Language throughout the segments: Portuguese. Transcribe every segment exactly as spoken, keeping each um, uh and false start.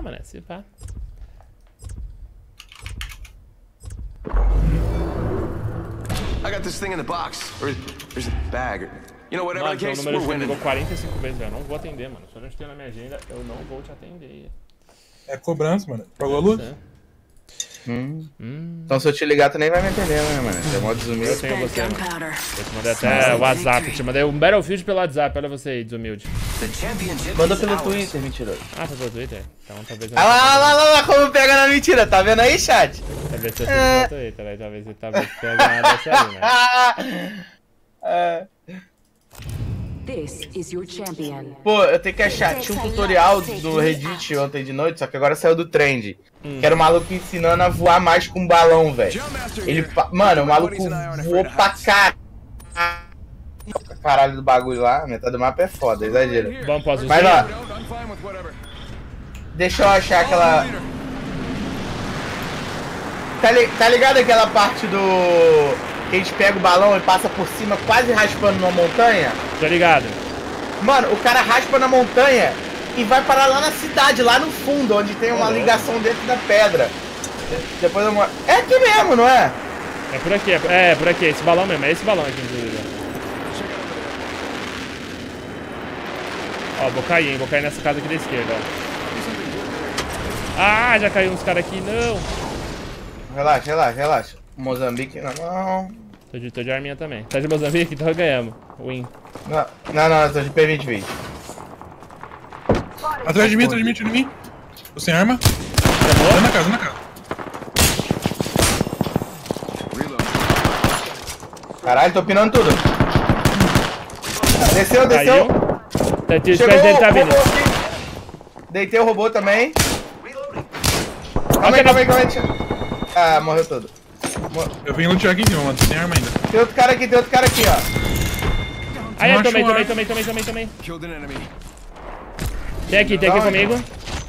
mano. Se pá. I got this thing in the box. Or there's a bag. Or, you know, whatever Mano, the seu case, número we're de winning. ligou quarenta e cinco vezes, velho. Não vou atender, mano. Se eu não estiver na minha agenda, eu não vou te atender. É cobrança, mano. Pagou a luz? É. Hum. Hum. Então se eu te ligar, tu nem vai me entender, né, mano? Você é mó Eu desumilde. tenho você, mano. Eu te mandei até o WhatsApp. Te mandei um Battlefield pelo WhatsApp. Olha você aí, desumilde. Manda pelo Twitter, mentiroso. Ah, foi pelo Twitter? Então talvez eu Ah lá, lá, lá, lá, como pega na mentira. Tá vendo aí, chat? Talvez você seja pelo Twitter, aí talvez você talvez tenha ganhado essa aí, né? É. This is your champion. Pô, eu tenho que achar. Tinha um tutorial do Reddit ontem de noite, só que agora saiu do trend. Hum. Que era o maluco ensinando a voar mais com um balão, velho. Ele, mano, o maluco voou pra cá. Caralho do bagulho lá, metade do mapa é foda, exagero. Vamos pós Mas ó, deixa eu achar aquela. Tá, li... tá ligado aquela parte do. Que a gente pega o balão e passa por cima, quase raspando numa montanha? Tô ligado. Mano, o cara raspa na montanha e vai parar lá na cidade, lá no fundo, onde tem uma ligação dentro da pedra. Depois eu mostro. É aqui mesmo, não é? É por aqui, é, é por aqui, esse balão mesmo, é esse balão aqui, inclusive. Ó, vou cair, hein, vou cair nessa casa aqui da esquerda, ó. Ah, já caiu uns caras aqui, não. Relaxa, relaxa, relaxa. Moçambique, não, não. Tô de, tô de arminha também. Tá de Moçambique? Então ganhamos. Win. Não, não, não, eu tô de P vinte vinte. Atrás de mim, atrás de mim, atrás de mim. Tô sem arma. Tá na casa, na casa. Caralho, tô pinando tudo. Desceu, desceu. Tá, chegou, dele tá vindo. Deitei o robô também. Calma aí, calma aí, calma aí. Ah, morreu todo. Eu vim lutear aqui em cima, mano. Tem arma ainda. Tem outro cara aqui, tem outro cara aqui, ó. Aí, eu tomei, tomei, tomei, tomei, tomei, tomei. Tem aqui, tem aqui comigo.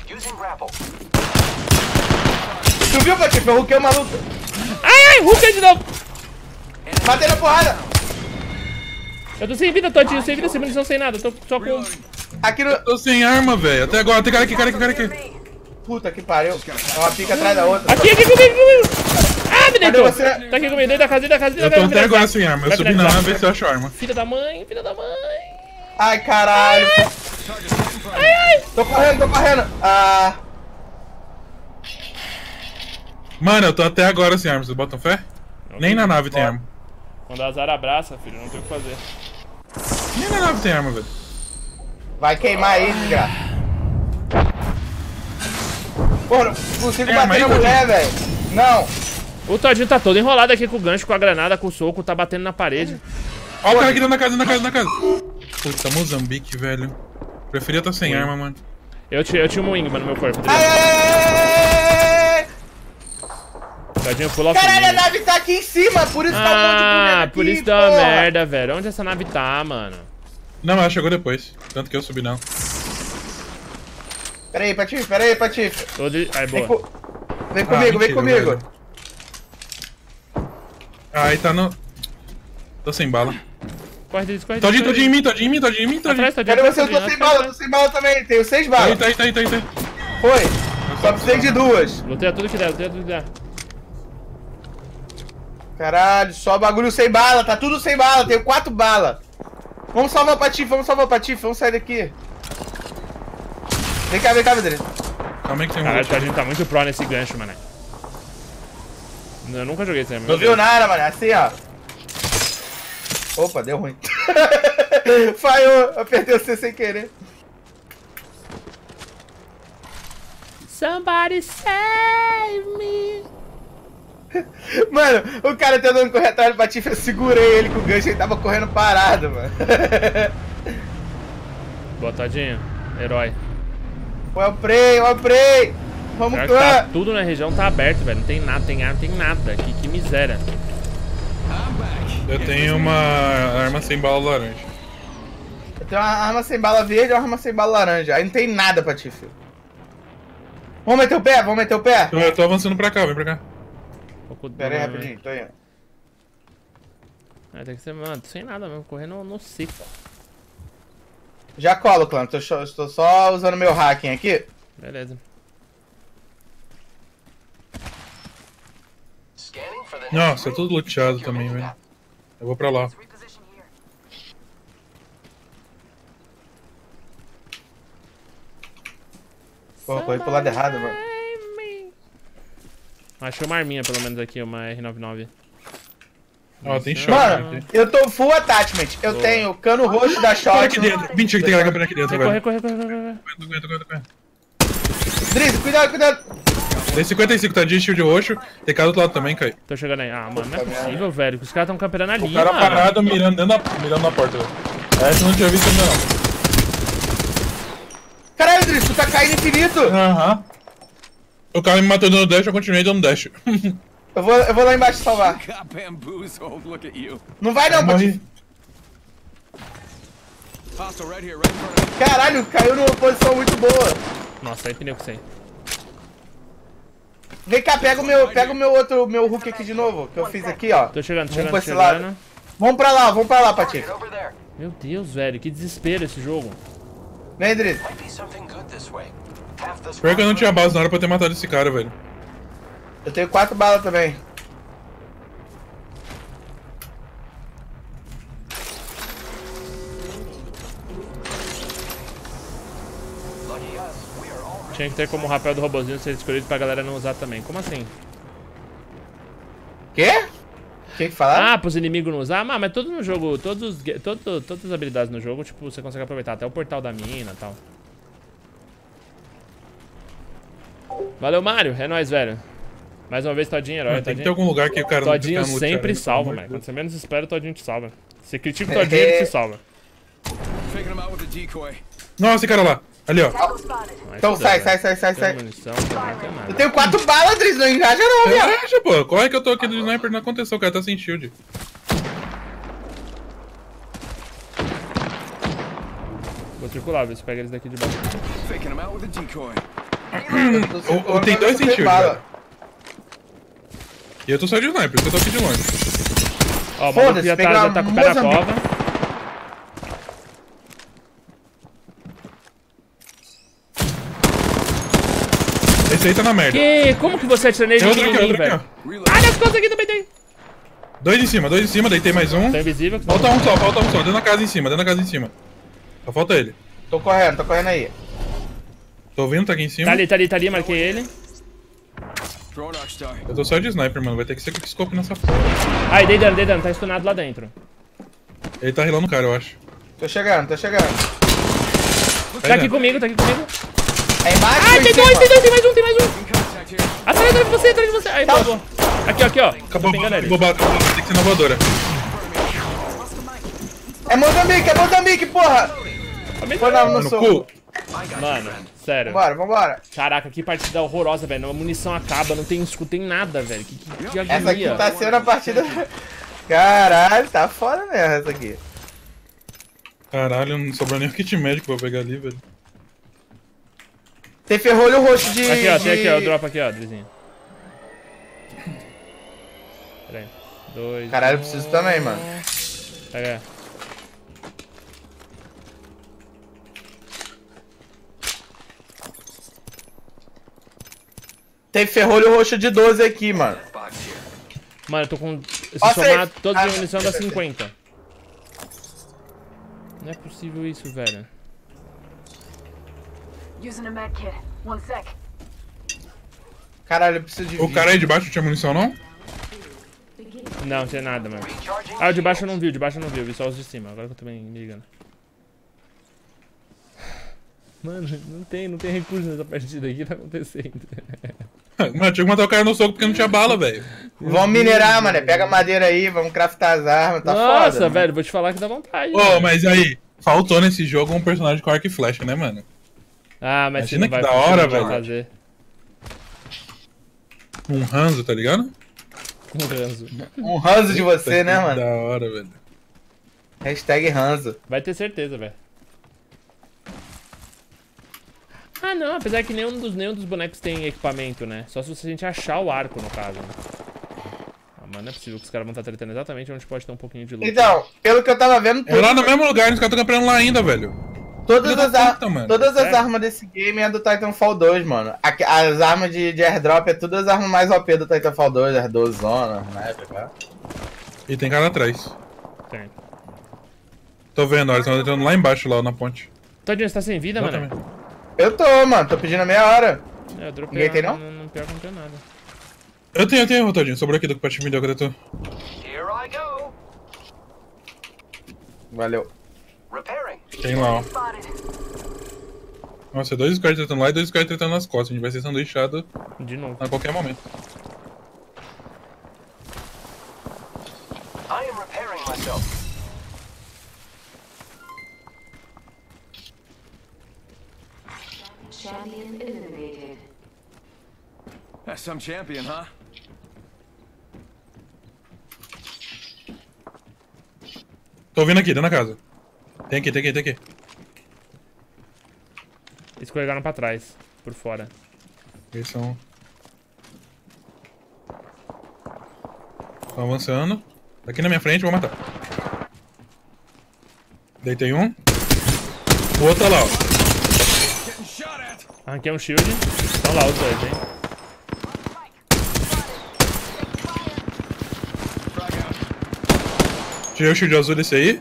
Tu viu, Patife? Eu hookei o maluco. Ai, ai, hookei de novo. Matei na porrada. Eu tô sem vida, Todinho, sem vida, sem munição, sem nada. Tô só com... Aqui no... Tô sem arma, velho. Até agora. Tem cara aqui, cara aqui, cara aqui. Puta que pariu. Uma pica atrás da outra. Aqui, aqui comigo, comigo. Ah, me deitou. Tá aqui comigo, dentro da casa, dentro da casa, dentro da casa. Eu tô até agora sem arma. Eu subi na arma, ver se eu acho arma. Filha da mãe, filha da mãe. Ai, caralho. Ai, ai. Tô correndo, tô correndo. Ah... Mano, eu tô até agora sem arma. Vocês botam fé? Não, Nem na nave tem arma. Quando o azar abraça, filho, não tem o que fazer. Nem na nave tem arma, velho. Vai queimar aí, desgraça. Porra, não consigo É, bater mas na aí, mulher, velho. Não. O Todinho tá todo enrolado aqui com o gancho, com a granada, com o soco, tá batendo na parede. Ó o cara aqui dentro da casa, dentro da casa, dentro da casa. Puta, Moçambique, velho. Preferia estar sem arma, mano. Eu, eu tinha um Wingman no meu corpo. Ai, ai, ai, ai. Todinho full off. Caralho, a nave tá aqui em cima, por isso tá um monte de boneco Ah, aqui, por isso dá uma porra. merda, velho. Onde essa nave tá, mano? Não, ela chegou depois. Tanto que eu subi, não. Pera aí, Patife, pera aí, Patife. Tô de... Aí, Vem, boa. co... vem Ah, comigo, mentira, vem comigo. velho. Ah, aí tá no... Tô sem bala. Corre deles, corre Todinho, deles. todinho em mim, todinho em mim, todinho em mim, todinho. Atrás, Todinho. Cadê atrás, você? Eu tô Todinho, sem atrás, bala, tô sem bala também. Tenho seis Tá balas. aí, tá aí, tá aí, tá aí, tá aí. Foi. Só precisei de duas. Lutei tudo que der, lutei tudo que der. Caralho, só bagulho sem bala. Tá tudo sem bala. Tenho quatro balas. Vamos salvar o Patife, vamos salvar o Patife. Vamos sair daqui. Vem cá, vem cá, Pedro. Calma aí que tem um Caralho, o outro. Todinho tá muito pro nesse gancho, mano. Eu nunca joguei esse aí, Não viu nada, mano. Assim, ó. Opa, deu ruim. Falhou. Apertei o C sem querer. Somebody save me. Mano, o cara tentando correr atrás do Patife, eu segurei ele com o gancho, ele tava correndo parado, mano. Boa, Todinho. Herói. Foi o prey, o prey. Vamos Pior que cá. tá tudo na região tá aberto, velho. Não tem nada, tem arma, tem nada. Que, que miséria. Eu tenho uma arma sem bala laranja. Eu tenho uma arma sem bala verde e uma arma sem bala laranja. Aí não tem nada, Patife. Vamos meter o pé, vamos meter o pé. Então eu tô avançando pra cá, vem pra cá. Pera aí, rapidinho, tô indo. É, tem que ser, mano, sem nada mesmo, correndo no, no seco. Já colo, clã. Tô, estou só usando meu hacking aqui. Beleza. Nossa, é tudo luteado também, velho. Eu vou pra lá. Pô, corri pro lado errado, mano. Achei uma arminha, pelo menos, aqui, uma R noventa e nove. Ó, tem shot. Mano, Né? eu tô full attachment. Eu Boa. tenho cano roxo da Corre shot. aqui dentro. Mentira que tem cara aqui dentro, Corre, velho. corre, corre, corre, corre. Aguenta, aguenta, aguenta. Drizzy, cuidado, cuidado. Tem cinquenta e cinco, tá de shield roxo. Tem cara do outro lado também, Kai. Tô chegando aí. Ah, mano, não é possível, velho. Que os caras tão camperando ali, O cara mano. parado mirando, dentro da, mirando na porta, velho. Essa eu não tinha visto ainda não. Caralho, Drizzy, tu tá caindo infinito. Aham. O cara me matou dando dash, eu continuei dando dash. Eu vou, eu vou lá embaixo salvar. Got bamboozled. Look at you. Não vai não, Morri. Patife. Hostile right here, right in front of me. Caralho, caiu numa posição muito boa. Nossa, aí pneu que sei. Vem cá, pega o meu, pega o meu outro, meu hook aqui de novo, que eu fiz aqui, ó. Tô chegando, tô Vamos chegando, pra tô esse lado. chegando. Vamos pra lá, vamos pra lá, Patife. Over there. Meu Deus, velho. Que desespero esse jogo. Vem, Drizzy. Might be something good this way. Half this Pior que eu não tinha base na hora pra ter matado esse cara, velho. Eu tenho quatro balas também. Tinha que ter como o rapel do robozinho ser escolhido pra galera não usar também. Como assim? Quê? O que que falaram? Ah, pros inimigos não usar? Ah, mas todo no jogo, todos, os ga- todo, todas as habilidades no jogo, tipo, você consegue aproveitar. Até o portal da mina e tal. Valeu, Mário. É nóis, velho. Mais uma vez, Todinho, herói. Tem que ter Todinho, algum lugar que o cara Todinho não fica no sempre luteado, salva, pelo velho. amor Quando de você menos espera, o Todinho te salva. Você critica o Todinho, ele te salva. Faking him out with a decoy. Deus. Nossa, esse cara lá. Ali, ó. Mas Então tudo sai, bem, sai, velho. sai, sai, Tem sai. munição, não tem nada. Eu tenho quatro balas, Drizzy, não engaja não, viado. Relaxa, pô. Corre que eu tô aqui do sniper, não aconteceu. O cara tá sem shield. Vou circular, ver se pega eles daqui de baixo. Faking him out with a decoy. Eu, eu tenho dois sem shield, bala. velho. E eu tô só de sniper, porque eu tô aqui de longe. Ó, o maluco Foda-se, já tá, pegar já tá com o pé na Moçambique. cova. Esse aí tá na merda. Que? Como que você atira nele Tem outro aqui, pequenininho, outro aqui, velho? ó. Ah, nas costas aqui também tem. Dois em cima, dois em cima, deitei mais um. Tá invisível. Falta um só, falta um só. Dentro da casa em cima, dentro da casa em cima. Só falta ele. Tô correndo, tô correndo aí. Tô ouvindo, tá aqui em cima. Tá ali, tá ali, tá ali, marquei ele. Drone Arcstar. Eu tô só de sniper, mano. Vai ter que ser quickscope nessa porra. Ai, dei dano, dei dano, tá stunado lá dentro. Ele tá rilando o cara, eu acho. Tô chegando, tô chegando. Tá aqui dentro. comigo, tá aqui comigo. É embaixo Ai, ou em tem cima? dois, tem dois, tem mais um, tem mais um. Contact here. Atrás de você, atrás de você. Aí, boa, boa. Aqui, ó, aqui, ó. Acabou, Tô pegando ele. bobado, acabou. Tem que ser na voadora. É Moçambique, é Moçambique, porra! Foi não, não Mano, sou. cu. Mano, sério. Vambora, vambora. Caraca, que partida horrorosa, velho. A munição acaba, não tem escudo, tem nada, velho. Que, que, que Essa aqui agonia. tá sendo a partida... Caralho, tá foda mesmo essa aqui. Caralho, não sobrou nem o kit médico pra pegar ali, velho. Tem ferrolho roxo de... Aqui, ó, de... tem aqui, ó. Drop aqui, ó, Drizinho. Pera aí. Dois. Caralho, eu um. preciso também, mano. Pega aí. Tem ferrolho roxo de doze aqui, mano. Mano, eu tô com. Se Ó, somar safe. todas as Ah, munição dá safe. cinquenta. Não é possível isso, velho. Using a med kit. One sec. Caralho, eu preciso de O vida. cara aí de baixo não tinha munição, não? Não, não tem nada, mano. Ah, o de baixo eu não vi, o de baixo eu não vi, eu vi só os de cima. Agora que eu tô bem me ligando. Mano, não tem, não tem recurso nessa partida aqui, tá acontecendo. Mano, tinha que matar o cara no soco porque não tinha bala, velho. Vamos minerar, mano. Pega madeira aí, vamos craftar as armas, tá Nossa, foda. velho, vou te falar que dá vontade. Ô, mano. mas aí, faltou nesse jogo um personagem com arco e flecha, né, mano? Ah, mas Imagina você não vai, que da você hora, não vai velho. fazer. Um Hanzo, tá ligado? Um ranzo. Um ranzo de você, né, Que mano? Da hora, velho. Hashtag ranzo. Vai ter certeza, velho. Ah, não, apesar que nenhum dos, nenhum dos bonecos tem equipamento, né? Só se a gente achar o arco, no caso. Né? Ah, mano, não é possível que os caras vão estar tretando exatamente onde pode ter um pouquinho de luta. Então, pelo que eu tava vendo... É lá no mesmo lugar, os caras estão campeando lá ainda, velho. Todas, Filho as, da ar- puta, mano. todas as Sério? armas desse game é do Titanfall dois, mano. Aqui- As armas de, de airdrop é todas as armas mais O P do Titanfall dois, as doze zonas, né? Tá? E tem cara atrás. Tem. Tô vendo, olha, estão entrando lá embaixo, lá na ponte. Todinho, você tá sem vida, mano? Exatamente. Eu tô, mano, tô pedindo a meia hora. É, eu dropei. Ninguém tem, não? não? Não, não, pior que não tem nada. Eu tenho, eu tenho, Todinho. Sobrou aqui do que o Pati me deu, cadê tu? Here I go. Valeu. Repairing. Tem lá, ó. Spotted. Nossa, dois squads tretando lá e dois squads tretando nas costas. A gente vai ser sanduichado De novo. a qualquer momento. I am repairing myself. Champion eliminated. That's some champion, huh? Tô vindo aqui, dentro da casa. Tem aqui, tem aqui, tem aqui. Escorregaram pra trás, por fora. Eles são... Estão avançando. Aqui na minha frente, vou matar. Deitei um. O outro tá lá, ó. Getting shot at. Arranquei um shield. Estão lá os dois, hein? Frag out. Tirei o shield azul desse aí.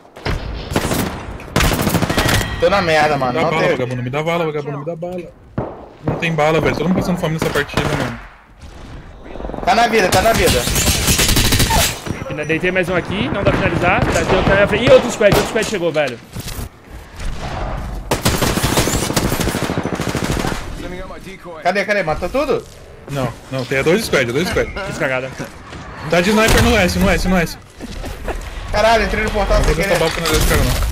Tô na merda, mano. Me dá Não bala, tem. vagabundo, me dá bala, vagabundo, me dá bala. Não tem bala, velho. Todo mundo passando fome nessa partida, mano. Tá na vida, tá na vida. Ainda deitei mais um aqui, não dá pra finalizar. Tá, tem outro na minha frente. Ih, outro squad, outro squad chegou, velho. Sending out my decoy. Cadê, cadê? Matou tudo? Não, não, tem dois squad, dois squad. Fiz cagada. Tá de sniper no S, no S, no S. Caralho, entrei no portal sem Vou gastar querer. bala pra não desse cara, não.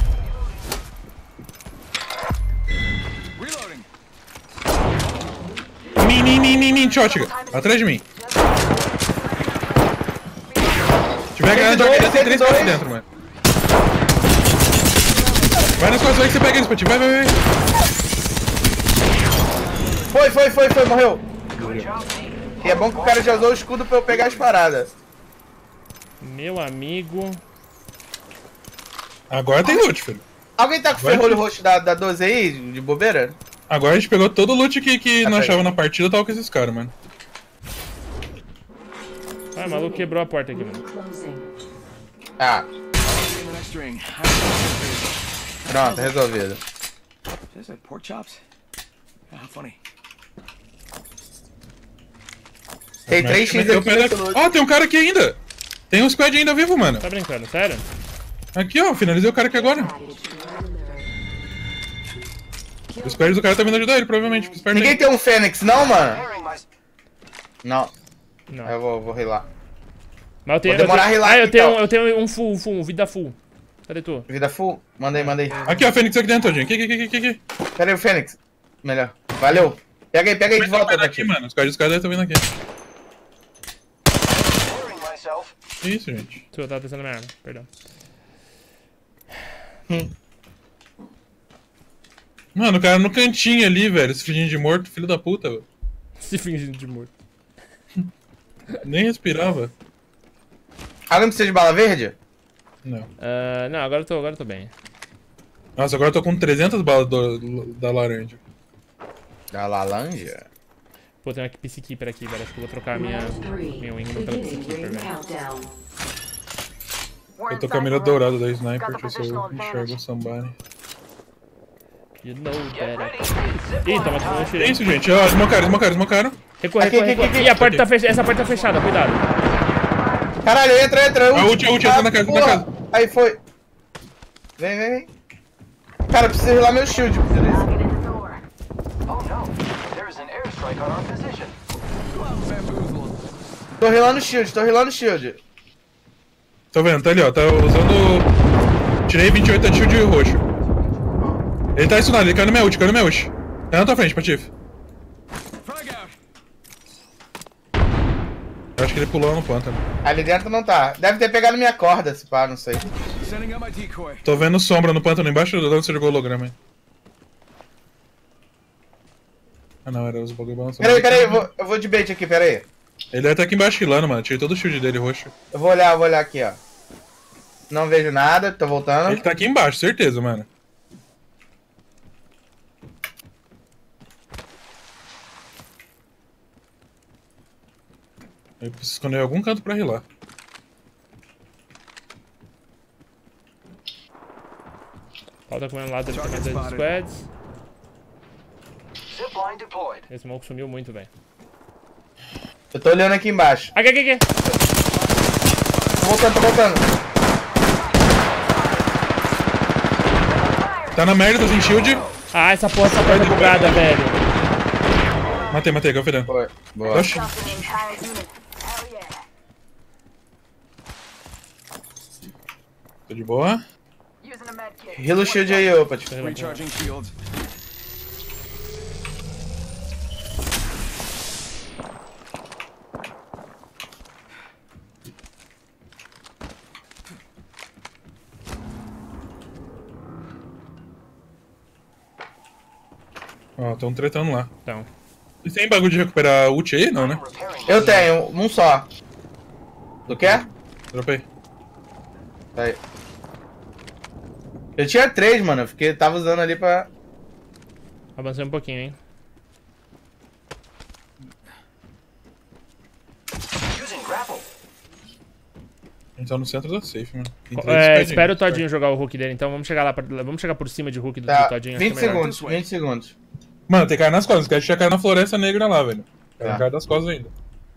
Reloading. Nin, nin, nin, nin, nin, shotgun. Atrás de mim. Se tiver ganhando, joga dentro, tem três caras aqui dentro, mano. Vai nas costas, vai que você pega eles pra ti. Vai, vai, vai. Foi, foi, foi, foi, morreu. E é bom que o cara já usou o escudo pra eu pegar as paradas. Meu amigo. Agora tem loot, filho. Alguém tá com o Vai. ferrolho roxo da, da doze aí, de bobeira? Agora a gente pegou todo o loot que, que Tá não aí. achava na partida, tava com esses caras, mano. Ah, o maluco quebrou a porta aqui, mano. Closing. Ah, In the next ring. pronto, resolvido. Is that pork chops? How funny. Tem três X Meteu o aqui pé nesse da- loot. Ó, tem um cara aqui ainda. Tem um squad ainda vivo, mano. Tá brincando, sério? Aqui, ó, finalizei o cara aqui agora. O squad do cara tá vindo ajudar ele, provavelmente. Fica esperto Ninguém aí. tem um Fênix, não, mano? Repairing myself. Não, Não. eu vou, vou rilar. Mas eu tenho. Vou demorar eu tenho... a rilar Ah, eu aqui, tenho, então. eu tenho um full, full, um vida full. Cadê tu? Vida full? Manda aí, manda aí. Aqui, ó, Fênix aqui dentro, Todinho. Aqui, aqui, aqui, aqui, aqui. Pera aí, o Fênix. Melhor. Valeu. Pega aí, pega aí de volta, Vai aqui, Tati. mano. Os caras dos caras estão vindo aqui. Repairing myself. Que isso, gente? Tu, eu tava testando minha arma, perdão. Mano, o cara no cantinho ali, velho, se fingindo de morto, filho da puta, velho. Se fingindo de morto. Nem respirava. Alguém precisa de bala verde? Não. Ah, não, agora eu tô, agora eu tô bem. Nossa, agora eu tô com trezentas balas do- do- da laranja. Da laranja? Pô, tem uma Peacekeeper aqui, velho. Acho que eu vou trocar a minha, Round three. minha Wingman pela Beginning Peacekeeper, ring velho. countdown. Eu tô com a mira dourada da sniper, deixa eu ver se eu enxergo o somebody. You know that. Ready? Ih, toma tomando um É tiro. isso, gente. Ó, desmocaram, desmocaram, desmocaram. Recorre, Aqui, recorre, aqui, recorre. aqui, Ih, a porta aqui. tá fechada. Essa porta tá fechada, cuidado. Caralho, entra, entra. A ult, a ult, entra na casa, pula. na casa. Aí foi. Vem, vem, vem. Cara, precisa rilar meu shield. Beleza. Oh no. There is an airstrike on our position. Bamboozled. Tô rilando shield, tô rilando shield. Tô vendo, tá ali, ó. Tá usando. Tirei vinte e oito de shield roxo. Ele tá stunado, ele caiu no meu ult, caiu no meu ult. Tá na tua frente, Patife. Frag out. Eu acho que ele pulou no pântano. Ali dentro não tá. Deve ter pegado minha corda, se pá, não sei. Sending out my decoy. Tô vendo sombra no pântano embaixo de onde você jogou o holograma aí. Ah não, era os bagulho balançando. Peraí, peraí, eu vou, eu vou de bait aqui, peraí. Ele deve estar aqui embaixo rilando, mano. Tirei todo o shield dele roxo. Eu vou olhar, eu vou olhar aqui, ó. Não vejo nada, tô voltando. Ele tá aqui embaixo, certeza, mano. Eu preciso esconder em algum canto pra rilar. Falta comendo lá dele também dois squads. Zipline deployed. Esse smoke sumiu muito, velho. Eu tô olhando aqui embaixo. Aqui, aqui, aqui. Tô voltando, tô voltando. Tá na merda, tô sem shield. Ah, essa porra, essa porta é bugada, velho. Matei, matei, Galfirando. Foi. Boa. Oxi. Dropping the entire unit. Hell yeah. Tô de boa. Using a med kit. Heal o shield aí, ô, Pati. Recharging shields. Ó, tão tretando lá. Então. E tem bagulho de recuperar ult aí? Não, né? Eu tenho, um só. Tu quer? Dropei. Tá aí. Eu tinha três, mano. Eu fiquei, tava usando ali pra... Avancei um pouquinho, hein. Using grapple. A gente tá no centro da safe, mano. Tem três É, squadinhos. espera o Todinho jogar o hook dele, então vamos chegar lá, pra, vamos chegar por cima de hook do, do Tá, Todinho. acho que vinte é melhor. segundos, vinte segundos. Mano, tem cara nas costas. Quer chegar na floresta negra lá, velho. Tem Tá. cara das costas ainda.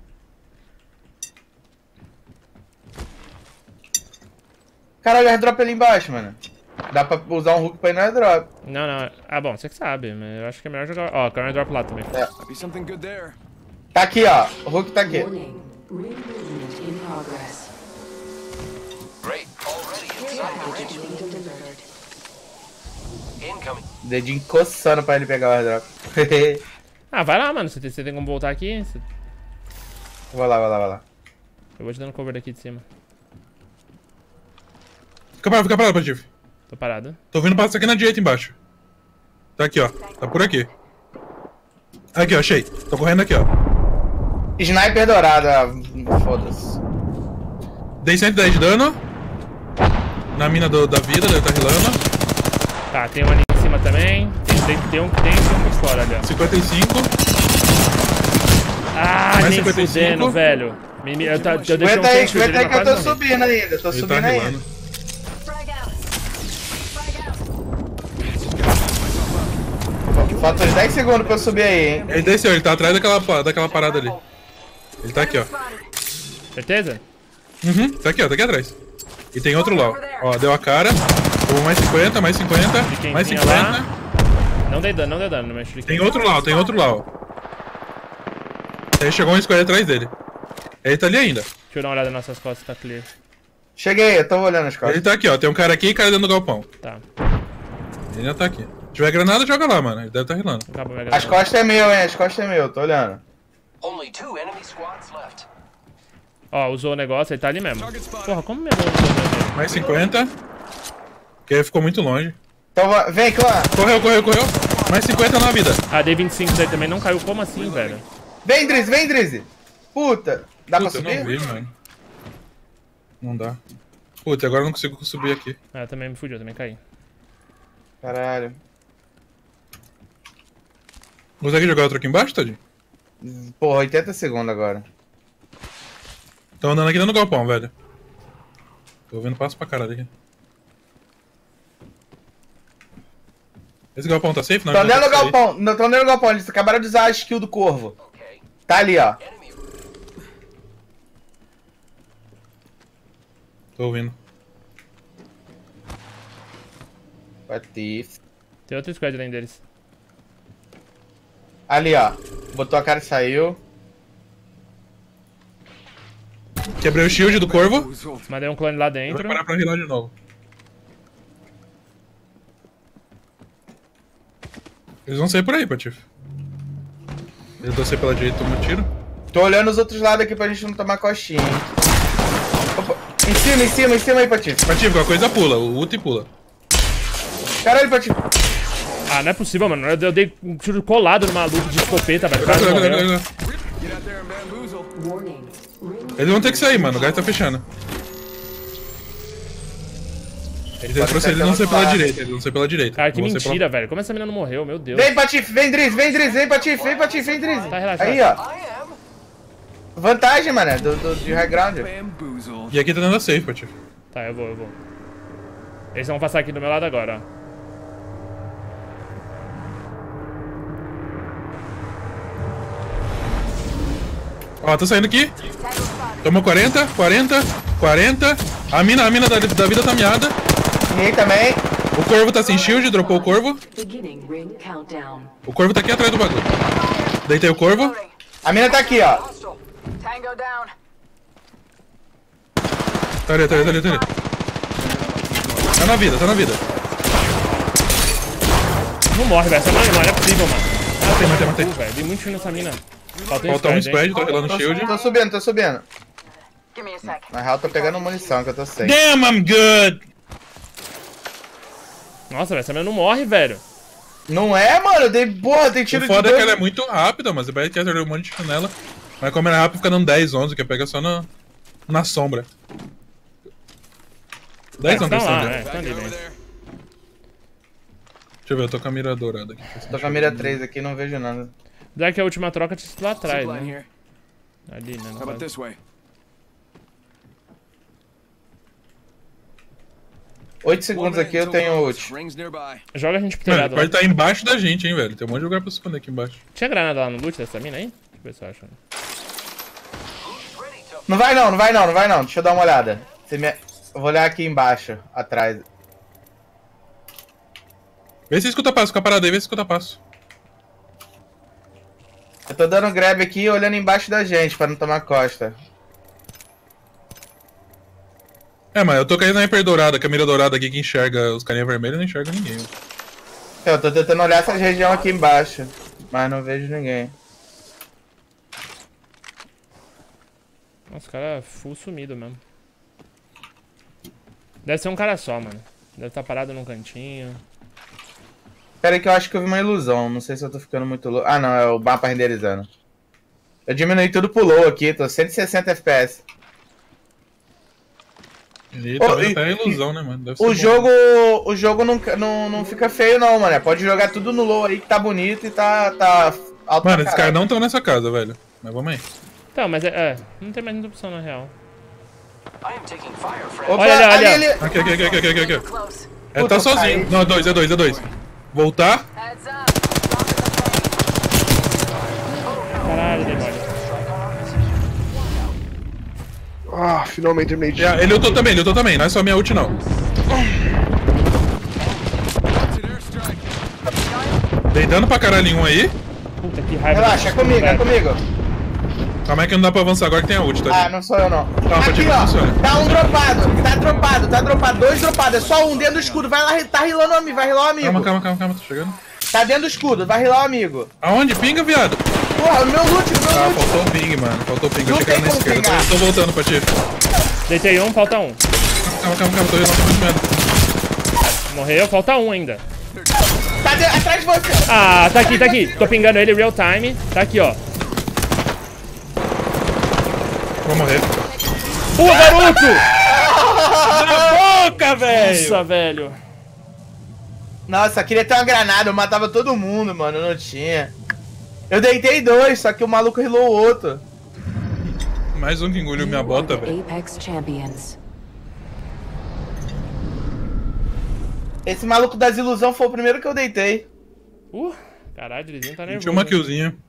Caralho, airdrop ali embaixo, mano. Dá pra usar um hook pra ir no airdrop. Não, não. Ah, bom, você que sabe, mas eu acho que é melhor jogar... Ó, Corner Drop lá também. Be something good there. Tá aqui, ó. O hook tá aqui. Warning. Ring movement in progress. Great. Already inside the Package ring. being delivered. Incoming. Dedinho coçando pra ele pegar o airdrop. Ah, vai lá, mano. Você tem, você tem como voltar aqui? Você- Vai lá, vai lá, vai lá. Eu vou te dando cover daqui de cima. Fica parado, fica parado, Patife. Tô parado. Tô vindo passar aqui na direita embaixo. Tá aqui, ó. Tá por aqui. Aqui, ó, achei. Tô correndo aqui, ó. Sniper dourada. Foda-se. Dei cento e dez de dano. Na mina do- da vida, deve tá rilando. Tá, tem um ali em cima também. Tem, tem, tem um que tem, tem um por fora ali, ó. cinquenta e cinco. Ah, Mais nem cinquenta e cinco. fudendo, velho. Me- me- Eu, tá- eu deixei um Aguenta aí, tank shield aguenta aí ali, que eu mas tô quase morri. subindo ainda. Tô Ele subindo tá ainda. rilando. Frag out. Frag out. Falta uns dez segundos pra eu subir aí, hein. Ele desceu, ele tá atrás daquela, pa- daquela parada ali. Ele tá aqui, ó. Spotted. Certeza? Uhum, tá aqui, ó, tá aqui atrás. E tem outro lá, ó. Ó, deu a cara. Vou mais cinquenta, mais cinquenta, quem mais vinha cinquenta. lá. Não dei dano, não dei dano no meu shuriken. Tem outro lá, ó, tem outro lá, ó. Aí chegou um squad atrás dele. Ele tá ali ainda. Deixa eu dar uma olhada nas nossas costas, tá clear. Cheguei, eu tô olhando as Ele costas. tá aqui, ó. Tem um cara aqui e cara dentro do galpão. Tá. Ele ainda tá aqui. Se tiver granada, joga lá, mano. Ele deve tá rilando. Acabou minha As granada. costas é meu, hein. As costas é meu, tô olhando. Only two enemy squads left. Ó, usou o negócio, ele tá ali mesmo. Porra, como minha mão não usou dele? Mais cinquenta. Porque ele ficou muito longe. Então va- vem, clã. Correu, correu, correu. Mais cinquenta na vida. Ah, dei vinte e cinco daí também, não caiu. Como assim, velho? Vem, Drizzy, vem, Drizzy. Puta. Dá Puta, pra eu subir? não vi, mano. Não dá. Putz, agora eu não consigo subir aqui. Ah, eu também me fudiu, eu também caí. Caralho. Consegue jogar outro aqui embaixo, Tadinho? Porra, oitenta segundos agora. Tô andando aqui dentro do galpão, velho. Tô ouvindo passo pra caralho aqui. Esse galpão tá safe? Não, Tô ele não dentro do tá safe. galpão. Não, tô dentro do galpão. Eles acabaram de usar a skill do corvo. Okay. Tá ali, ó. Enemy. Tô ouvindo. Patife. Tem outro squad além deles. Ali, ó. Botou a cara e saiu. Quebrei o shield do corvo. Boozled. Mandei um clone lá Vou dentro. parar pra rilar de novo. Eles vão sair por aí, Patife. Eles vão sair pela direita, toma um tiro. Tô olhando os outros lados aqui pra gente não tomar costinha, hein. Opa. Em cima, em cima, em cima aí, Patife. Patife, qualquer coisa pula. O ult pula. Caralho, Patife. Ah, não é possível, mano. Eu eu dei um tiro colado no maluco de escopeta, velho. O cara Cuidado, cuidado, morreu. cuidado, cuidado. Get out there and bamboozle. Warning. Ring Eles vão ter que sair, mano. O gás tá fechando. Eles Pode pra ser eles não que sair ela pela fale. direita. Eles vão sair pela direita. Cara, que Vão sair pela- mentira, velho. Como essa menina não morreu? Meu Deus. Vem, Patife, vem, Drizzy, vem, Drizzy, vem, Patife, vem, Patife, vem, Drizzy. Tá relaxado. Aí, ó. I am. Vantagem, mano, do, do, de high ground. Bamboozled. E aqui tá dando a safe, Patife. Tá, eu vou, eu vou. Eles vão passar aqui do meu lado agora, ó. Ó, tô saindo aqui. Tomou quarenta, quarenta, quarenta. A mina, a mina da, da vida tá miada. Ninguém também. O corvo tá sem shield, dropou o corvo. Beginning ring countdown. O corvo tá aqui atrás do bagulho. Deitei o corvo. A mina tá aqui, ó. Tango down. Tá ali, tá ali, tá ali, tá ali. Tá na vida, tá na vida. Não morre, velho. Essa mina não é possível, mano. Matei, matei, matei. Uh, velho. Dei muito tiro nessa mina. Falta um Falta um spread, hein? spread, tô relando shield. Tô subindo, tô subindo. Give me a sec. Na real, tô pegando munição, que eu tô sem. Damn, I'm good! Nossa, velho. Essa mina não morre, velho. Não é, mano? Eu dei, porra, tem tiro O de foda é que dois. ela é muito rápida, mas você vai ter um monte de tiro nela. Mas como ela é rápida, fica dando dez, onze, que pega só na, na sombra. dez, É, onze, tá lá, dez. é. Tá ali, velho. Deixa eu ver, eu tô com a mira dourada aqui. Tô com a mira três aqui, não vejo nada. Já que a última troca tinha sido lá atrás, Zipline né? here. Ali, né? How No about caso. this way? oito segundos aqui, eu tenho ult. Rings nearby. Joga a gente pro Mano, telhado pode lá. estar embaixo da gente, hein, velho. Tem um monte de lugar pra se esconder aqui embaixo. Tinha granada lá no loot dessa mina aí? Deixa eu ver se eu acho. Não vai não, não vai não, não vai não. Deixa eu dar uma olhada. Você me... Eu vou olhar aqui embaixo, atrás. Vê se escuta passo, fica parado aí, vê se escuta passo. Eu tô dando grab aqui e olhando embaixo da gente, pra não tomar costa. É, mas eu tô caindo na hiper dourada, que a mira dourada aqui que enxerga os carinha vermelhos não enxerga ninguém. Eu tô tentando olhar essa região aqui embaixo, mas não vejo ninguém. Nossa, o cara é full sumido mesmo. Deve ser um cara só, mano. Deve estar parado num cantinho. Pera aí que eu acho que eu vi uma ilusão, não sei se eu tô ficando muito louco. Ah não, é o mapa renderizando. Eu diminui tudo pro low aqui, tô cento e sessenta F P S. E Ô, também e- tá ilusão, né, mano? Deve ser O bom. jogo, o jogo não, não, não fica feio não, mano. Pode jogar tudo no low aí que tá bonito e tá, tá alto pra Mano, esses caras caralho. não estão nessa casa, velho. Mas vamos aí. Então, mas é, é. Não tem mais muita opção na real. Opa, Olha ali, ali, olha. ali. Aqui, aqui, aqui, aqui, aqui, aqui. Close. É, Puta, tá sozinho. caí. Não, é dois, é dois, é dois. Voltar. Heads up. Dropping the Caralho, demônio. Ah, finalmente terminei de... É, ele lutou também, ele lutou também. Não é só minha ult, não. Dei dano pra caralho em um aí. Puta que raiva. Relaxa, é comigo, é comigo. Calma aí que não dá pra avançar agora que tem a ult, tá? Ah, não sou eu não. Calma, Aqui, Patife, ó. funciona. Tá um dropado, tá dropado, tá dropado. Dois dropados, é só um dentro do escudo. Vai lá, tá rilando o amigo, vai rilar o amigo. Calma, calma, calma, calma, tô chegando. Tá dentro do escudo, vai rilar o amigo. Aonde? Pinga, viado. Porra, o meu loot, o meu Ah, loot. faltou o ping, mano. Faltou o ping. Eu Não achei que era tem na como esquerda. pingar. Tô, tô voltando, Patife. Deitei um, falta um. Calma, calma, calma. Tô indo, tô muito medo. Morreu, falta um ainda. Tá de... atrás de você. Ah, tá aqui, tá aqui. Tô pingando ele real time. Tá aqui, ó. Vou morrer. Pula, garoto! Na boca, velho! Nossa, velho. Nossa, queria ter uma granada, eu matava todo mundo, mano, não tinha. Eu deitei dois, só que o maluco rilou o outro. Mais um que engoliu minha You are bota, the velho. Apex Champions. Esse maluco das ilusões foi o primeiro que eu deitei. Uh, caralho, eles não tá nervoso. Tinha uma killzinha.